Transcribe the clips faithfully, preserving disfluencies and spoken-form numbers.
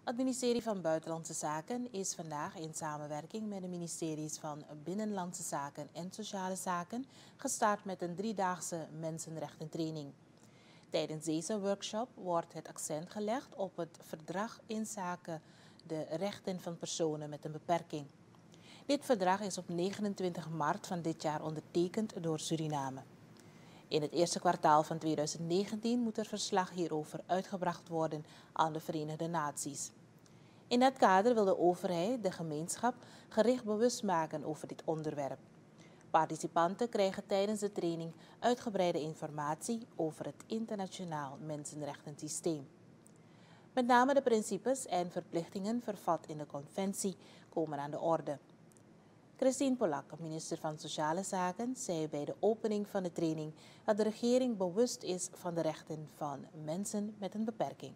Het ministerie van Buitenlandse Zaken is vandaag in samenwerking met de ministeries van Binnenlandse Zaken en Sociale Zaken gestart met een driedaagse mensenrechtentraining. Tijdens deze workshop wordt het accent gelegd op het verdrag inzake de rechten van personen met een beperking. Dit verdrag is op negenentwintig maart van dit jaar ondertekend door Suriname. In het eerste kwartaal van tweeduizend negentien moet er verslag hierover uitgebracht worden aan de Verenigde Naties. In dat kader wil de overheid de gemeenschap gericht bewust maken over dit onderwerp. Participanten krijgen tijdens de training uitgebreide informatie over het internationaal mensenrechtensysteem. Met name de principes en verplichtingen vervat in de conventie komen aan de orde. Christine Polak, minister van Sociale Zaken, zei bij de opening van de training dat de regering bewust is van de rechten van mensen met een beperking.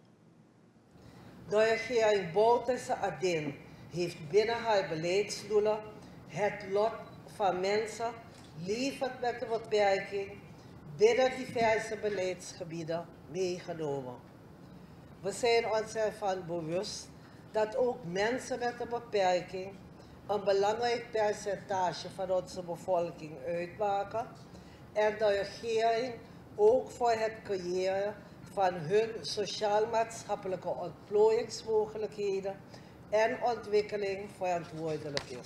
De regering Bouterse Adin heeft binnen haar beleidsdoelen het lot van mensen levend met een beperking binnen diverse beleidsgebieden meegenomen. We zijn ons ervan bewust dat ook mensen met een beperking een belangrijk percentage van onze bevolking uitmaken en de regering ook voor het creëren van hun sociaal-maatschappelijke ontplooiingsmogelijkheden en ontwikkeling verantwoordelijk is.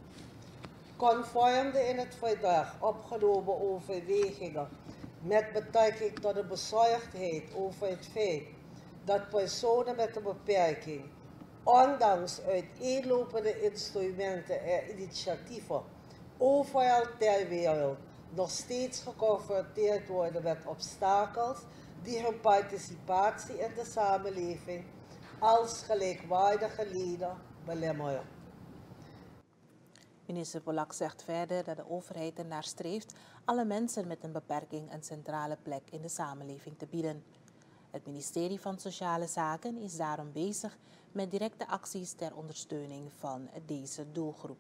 Conform de in het verdrag opgenomen overwegingen met betrekking tot de bezorgdheid over het feit dat personen met een beperking, ondanks uiteenlopende instrumenten en initiatieven, overal ter wereld nog steeds geconfronteerd worden met obstakels die hun participatie in de samenleving als gelijkwaardige leden belemmeren. Minister Polak zegt verder dat de overheid ernaar streeft alle mensen met een beperking een centrale plek in de samenleving te bieden. Het ministerie van Sociale Zaken is daarom bezig met directe acties ter ondersteuning van deze doelgroep.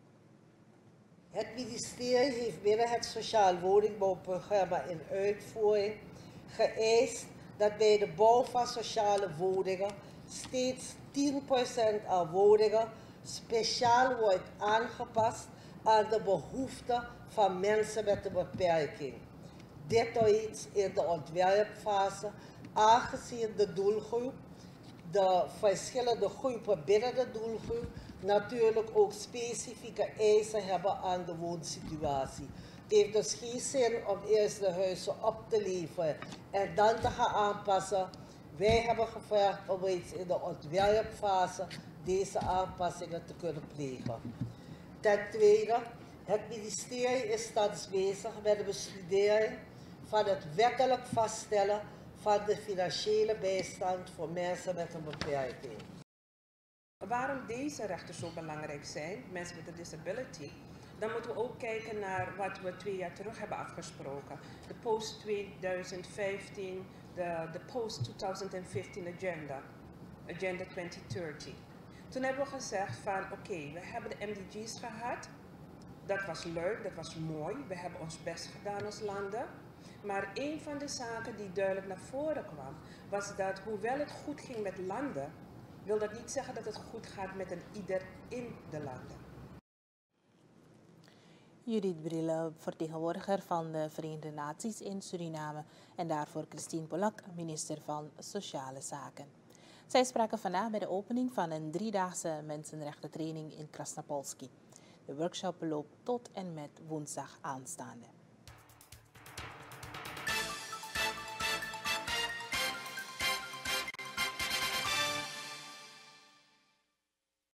Het ministerie heeft binnen het Sociaal Woningbouwprogramma in uitvoering geëist dat bij de bouw van sociale woningen steeds tien procent aan woningen speciaal wordt aangepast aan de behoeften van mensen met een beperking. Dit reeds in de ontwerpfase, aangezien de doelgroep, de verschillende groepen binnen de doelgroep, natuurlijk ook specifieke eisen hebben aan de woonsituatie. Het heeft dus geen zin om eerst de huizen op te leveren en dan te gaan aanpassen. Wij hebben gevraagd om reeds in de ontwerpfase deze aanpassingen te kunnen plegen. Ten tweede, het ministerie is thans bezig met de bestudering van het wettelijk vaststellen van de financiële bijstand voor mensen met een beperking. Waarom deze rechten zo belangrijk zijn, mensen met een disability, dan moeten we ook kijken naar wat we twee jaar terug hebben afgesproken. De post twintig vijftien, de, de post twintig vijftien agenda, agenda twintig dertig. Toen hebben we gezegd van oké, okay, we hebben de M D G's gehad, dat was leuk, dat was mooi, we hebben ons best gedaan als landen. Maar een van de zaken die duidelijk naar voren kwam, was dat hoewel het goed ging met landen, wil dat niet zeggen dat het goed gaat met een ieder in de landen. Judith Brille, vertegenwoordiger van de Verenigde Naties in Suriname en daarvoor Christine Polak, minister van Sociale Zaken. Zij spraken vandaag bij de opening van een driedaagse mensenrechtentraining in Krasnapolski. De workshop loopt tot en met woensdag aanstaande.